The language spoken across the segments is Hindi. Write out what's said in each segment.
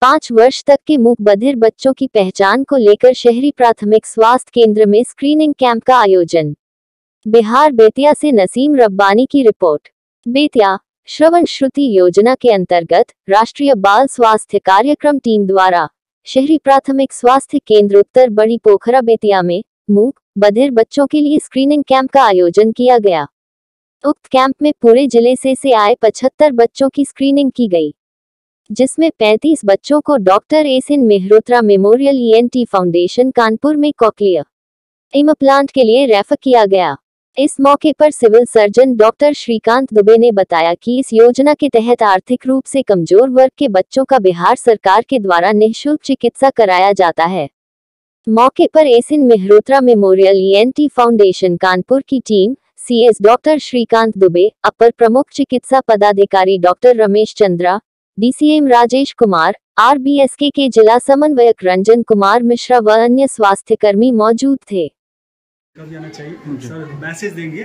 5 वर्ष तक के मूक बधिर बच्चों की पहचान को लेकर शहरी प्राथमिक स्वास्थ्य केंद्र में स्क्रीनिंग कैंप का आयोजन। बिहार बेतिया से नसीम रब्बानी की रिपोर्ट। बेतिया श्रवण श्रुति योजना के अंतर्गत राष्ट्रीय बाल स्वास्थ्य कार्यक्रम टीम द्वारा शहरी प्राथमिक स्वास्थ्य केंद्र उत्तर बड़ी पोखरा बेतिया में मूक बधिर बच्चों के लिए स्क्रीनिंग कैंप का आयोजन किया गया। उक्त कैंप में पूरे जिले से आए 75 बच्चों की स्क्रीनिंग की गई, जिसमें 35 बच्चों को doctor Esin Mehrotra memorial ENT foundation Kanpur में कॉक्लियर इम्प्लांट के लिए रेफर किया गया। इस मौके पर civil surgeon doctor Shrikant Dubey ने बताया कि इस योजना के तहत आर्थिक रूप से कमजोर वर्ग के बच्चों का बिहार सरकार के द्वारा निःशुल्क चिकित्सा कराया जाता है। मौके पर Esin Mehrotra memorial ENT foundation Kanpur की team CS doctor Shrikant Dubey, अपर प्रमुख चिकित्सा पदाधिकारी doctor Ramesh Chandra, DCM Rajesh Kumar, RBSK के जिला समन्वयक रंजन कुमार मिश्रा व अन्य स्वास्थ्य कर्मी मौजूद थे। कब जाना चाहिए सर, मैसेज देंगे।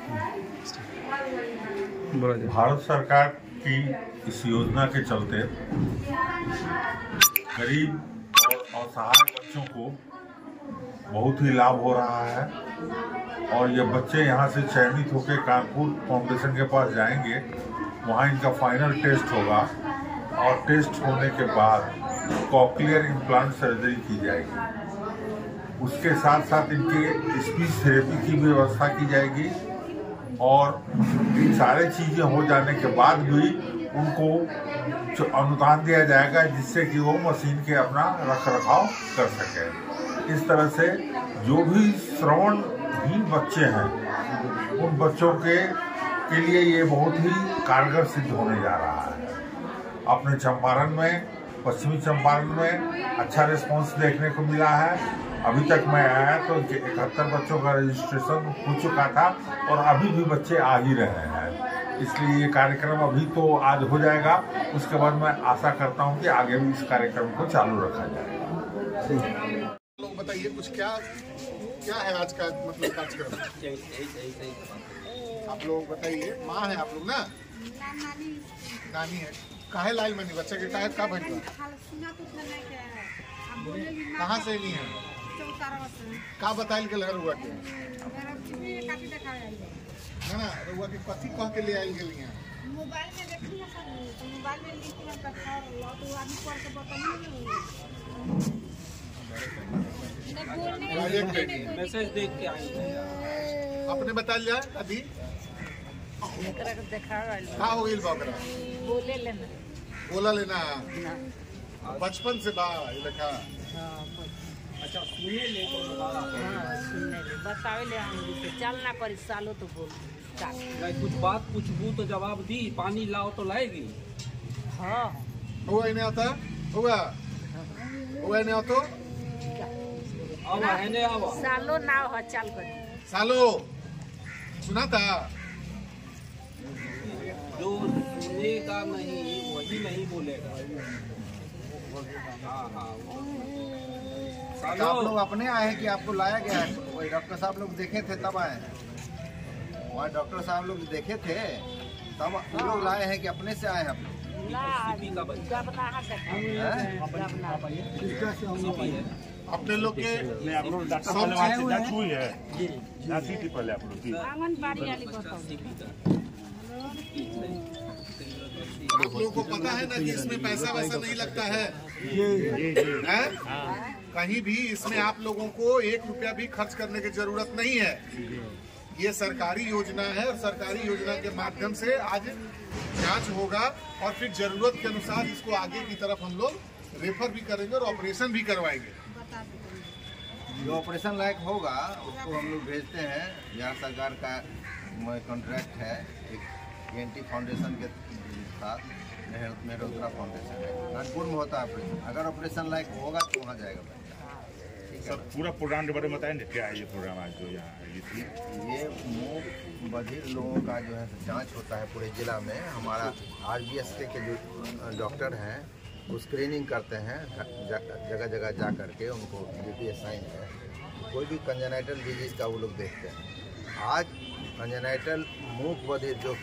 भारत सरकार की इस योजना के चलते गरीब और असहाय बच्चों को बहुत ही लाभ हो रहा है और ये बच्चे यहाँ से चयनित होकर कानपुर फाउंडेशन के पास जाएंगे। वहाँ इनका फाइनल टेस्ट होगा और टेस्ट होने के बाद कॉक्लियर इम्प्लांट सर्जरी की जाएगी। उसके साथ साथ इनके स्पीच थेरेपी की भी व्यवस्था की जाएगी और इन सारे चीज़ें हो जाने के बाद भी उनको अनुदान दिया जाएगा, जिससे कि वो मशीन के अपना रख रखाव कर सकें। इस तरह से जो भी श्रवणहीन बच्चे हैं उन बच्चों के लिए ये बहुत ही कारगर सिद्ध होने जा रहा है। अपने चंपारण में, पश्चिमी चंपारण में अच्छा रिस्पांस देखने को मिला है। अभी तक मैं आया तो 71 बच्चों का रजिस्ट्रेशन हो चुका था और अभी भी बच्चे आ ही रहे हैं। इसलिए ये कार्यक्रम अभी तो आज हो जाएगा, उसके बाद मैं आशा करता हूँ कि आगे भी इस कार्यक्रम को चालू रखा जाएगा। लोग बताइए कुछ क्या है आज का मतलब कार्यक्रम? आप लोग बताइए। माँ है आप लोग ना? नानी है। काहे लाल मनी बच्चे के काहे का भइल? कहाँ से ली है? का बताइल के लहर हुआ के ना रुआ के कथी कह के ले आइल गेली है? मोबाइल में देखी है सर, तो मोबाइल में लिख के बता रहा तो आदमी पढ़ के बताइए मैसेज देख के आई अपने बताइल जाए अभी एकरा के देखा का हो गइल बाकरा बोला लेना बचपन से बा ये देखा। अच्छा सुने ले तो सुनने ले बतावे ले हम से चलना पड़ी सालों तो बोल कुछ बात पूछबू तो जवाब दी, पानी लाओ तो लाएगी। हां हुआ नहीं आता हुआ नहीं आता अब है ने अब सालों ना हो चल कर सालो सुना था जो सुनेगा नहीं वही नहीं बोलेगा। हाँ आप लोग अपने आए हैं कि आपको लाया गया है? वही डॉक्टर साहब लोग देखे थे तब आए हैं? वहाँ डॉक्टर साहब लोग देखे थे तब हम लोग लाए हैं कि अपने से आए हैं? अपने लोग के पहले आप लोग आप लोगों को पता है ना कि इसमें पैसा वैसा नहीं लगता है, कहीं भी इसमें आप लोगों को 1 रुपया भी खर्च करने की जरूरत नहीं है। ये सरकारी योजना है और सरकारी योजना के माध्यम से आज जांच होगा और फिर जरूरत के अनुसार इसको आगे की तरफ हम लोग रेफर भी करेंगे और ऑपरेशन भी करवाएंगे। जो ऑपरेशन लायक होगा उसको हम लोग भेजते हैं। बिहार सरकार का कॉन्ट्रैक्ट है एक ईएनटी फाउंडेशन के साथ, मेहरोत्रा फाउंडेशन है, कानपुर में होता है ऑपरेशन। अगर ऑपरेशन लायक होगा तो वहाँ जाएगा। सर पूरा प्रोग्राम के बारे में बताएंगे क्या है ये प्रोग्राम आज जो यहाँ ये मूक बधिर लोगों का जो है जांच होता है पूरे जिला में। हमारा आरबीएसके के जो डॉक्टर हैं वो स्क्रीनिंग करते हैं जगह जगह जा करके, उनको ड्यूटी असाइन है। कोई भी कंजेनाइटल डिजीज़ का वो लोग देखते हैं। आज कंजेनाइटल मूक बधिर जो कि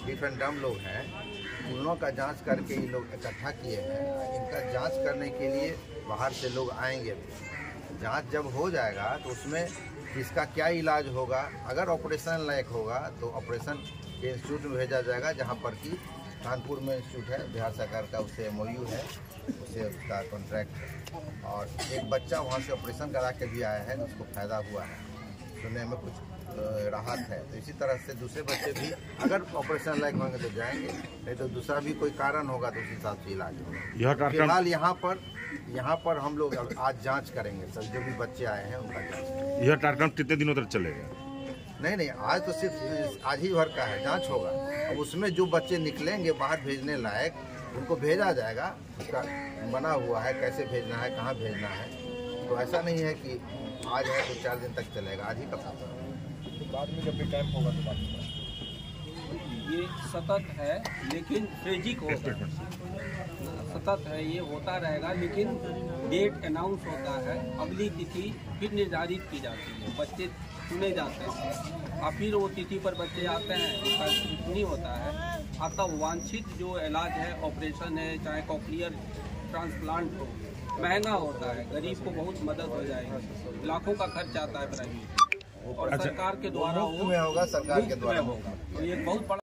डिफ एंड डम लोग हैं, उन का जांच करके ये लोग इकट्ठा किए हैं। इनका जांच करने के लिए बाहर से लोग आएंगे। जांच जब हो जाएगा तो उसमें इसका क्या इलाज होगा, अगर ऑपरेशन लायक होगा तो ऑपरेशन के इंस्टीट्यूट में भेजा जाएगा, जहाँ पर कि कानपुर में इंस्टीट्यूट है, बिहार सरकार का उससे MOU है, उससे उसका कॉन्ट्रैक्ट है। और एक बच्चा वहाँ से ऑपरेशन करा के भी आया है, उसको फायदा हुआ है, सुनने में कुछ राहत है। तो इसी तरह से दूसरे बच्चे भी अगर ऑपरेशन लायक होंगे तो जाएंगे, नहीं तो दूसरा भी कोई कारण होगा तो उस हिसाब से इलाज होगा। फिलहाल यहाँ पर हम लोग आज जांच करेंगे, सब जो भी बच्चे आए हैं उनका जांच। यह कार्यक्रम कितने दिनों तक चलेगा? नहीं, आज तो सिर्फ आज ही भर का है, जांच होगा। अब उसमें जो बच्चे निकलेंगे बाहर भेजने लायक, उनको भेजा जाएगा, उसका बना हुआ है कैसे भेजना है, कहाँ भेजना है। तो ऐसा नहीं है कि आज है तो 4 दिन तक चलेगा, आज ही का पता। बाद में जब भी कैंप होगा तो बाद ये सतत है, लेकिन ट्रेजिक होगा, सतत है, ये होता रहेगा। लेकिन डेट अनाउंस होता है, अगली तिथि फिर निर्धारित की जाती है, बच्चे चुने जाते हैं और फिर वो तिथि पर बच्चे आते हैं, उसका नहीं होता है। अतः वांछित जो इलाज है, ऑपरेशन है, चाहे कॉक्लियर ट्रांसप्लांट हो, महंगा होता है, गरीब को बहुत मदद हो जाएगी। लाखों का खर्च आता है प्राइवेट, और सरकार के द्वारा वो में होगा, सरकार के द्वारा होगा। तो ये बहुत बड़ा